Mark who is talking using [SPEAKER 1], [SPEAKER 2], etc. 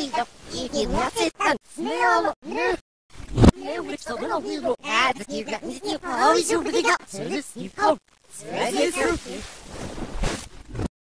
[SPEAKER 1] Tito, you want it and smell. Which the little people had you got you always over the guts. So this you go.